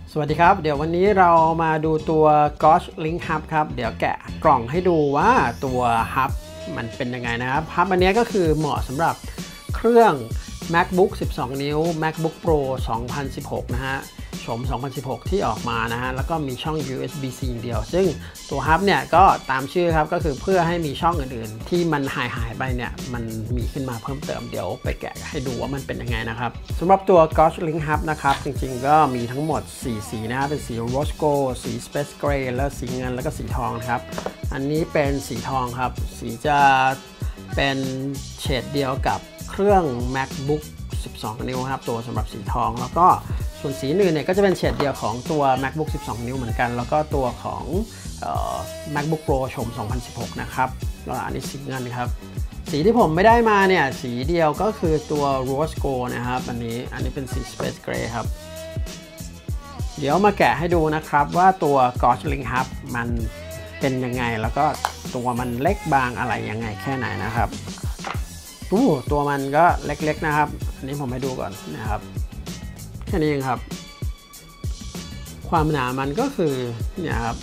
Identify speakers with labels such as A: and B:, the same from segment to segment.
A: สวัสดีครับเดี๋ยววันนี้เรามาดูตัว Gosh Link Hub ครับเดี๋ยวแกะกล่องให้ดูว่าตัว Hub มันเป็นยังไงนะครับ Hub อันนี้ก็คือเหมาะสำหรับเครื่อง MacBook 12 นิ้ว MacBook Pro 2016 นะฮะชม 2016 ที่ออกมานะฮะแล้วก็มีช่อง USB-C เดียวซึ่งตัว Hub เนี่ยก็ตามชื่อครับก็คือเพื่อให้มีช่องอื่นๆที่มันหายไปเนี่ยมันมีขึ้นมาเพิ่มเติมเดี๋ยวไปแกะให้ดูว่ามันเป็นยังไงนะครับสำหรับตัว Gosh Link Hub นะครับจริงๆก็มีทั้งหมด4สีนะครับเป็นสี Rose Gold สี Space Gray แล้วสีเงินแล้วก็สีทองนะครับอันนี้เป็นสีทองครับสีจะเป็นเฉดเดียวกับเครื่อง MacBook 12 นิ้วครับตัวสำหรับสีทองแล้วก็ส่วนสีอื่นเนี่ยก็จะเป็นเฉดเดียวของตัว MacBook 12 นิ้วเหมือนกันแล้วก็ตัวของMacBook Pro ชม 2016 นะครับแล้วอันนี้สีเงินครับสีที่ผมไม่ได้มาเนี่ยสีเดียวก็คือตัว Rose Gold นะครับอันนี้เป็นสี Space Gray ครับเดี๋ยวมาแกะให้ดูนะครับว่าตัว Gosh Link Hub มันเป็นยังไงแล้วก็ตัวมันเล็กบางอะไรยังไงแค่ไหนนะครับตัวมันก็เล็กๆนะครับอันนี้ผมให้ดูก่อนนะครับแค่นี้เองครับความหนามันก็คือเนี่ยครับ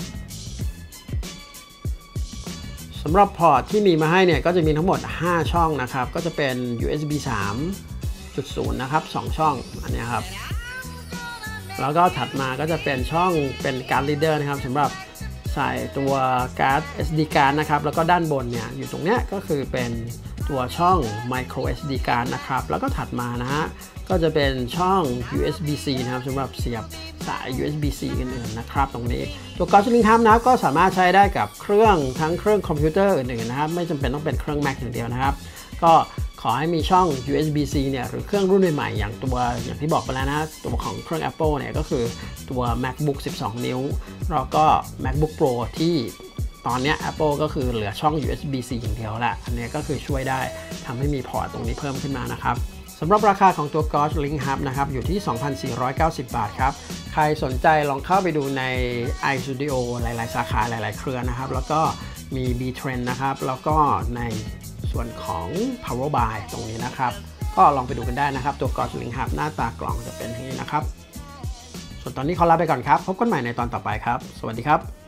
A: สำหรับพอร์ตที่มีมาให้เนี่ยก็จะมีทั้งหมด5ช่องนะครับก็จะเป็น USB 3.0 นะครับ2ช่องอันนี้ครับแล้วก็ถัดมาก็จะเป็นช่องเป็นการ์ดรีเดอร์นะครับสำหรับใส่ตัวการ์ด SD card นะครับแล้วก็ด้านบนเนี่ยอยู่ตรงเนี้ยก็คือเป็นตัวช่อง micro SD card นะครับแล้วก็ถัดมานะฮะก็จะเป็นช่อง USB-C นะครับสำหรับเสียบสาย USB-C อื่นๆนะครับตรงนี้ตัว Gosh Link Hub นะก็สามารถใช้ได้กับเครื่องทั้งเครื่องคอมพิวเตอร์อื่นๆนะครับไม่จำเป็นต้องเป็นเครื่อง Mac อย่างเดียวนะครับก็ขอให้มีช่อง USB-C เนี่ยหรือเครื่องรุ่นใหม่ๆอย่างที่บอกไปแล้วนะตัวของเครื่อง Apple เนี่ยก็คือตัว MacBook 12 นิ้วแล้วก็ MacBook Pro ที่ตอนนี้ Apple ก็คือเหลือช่อง USB-C อย่างเดียวแหละอันนี้ก็คือช่วยได้ทำให้มีพอร์ตตรงนี้เพิ่มขึ้นมานะครับสำหรับราคาของตัว Gosh Link Hub นะครับอยู่ที่ 2,490 บาทครับใครสนใจลองเข้าไปดูใน iStudio หลายๆสาขาหลายๆเครือนะครับแล้วก็มี B-Trend นะครับแล้วก็ในส่วนของ Power Buy ตรงนี้นะครับก็ลองไปดูกันได้นะครับตัว Gosh Link Hub หน้าตากล่องจะเป็นอย่างนี้นะครับส่วนตอนนี้ขอลาไปก่อนครับพบกันใหม่ในตอนต่อไปครับสวัสดีครับ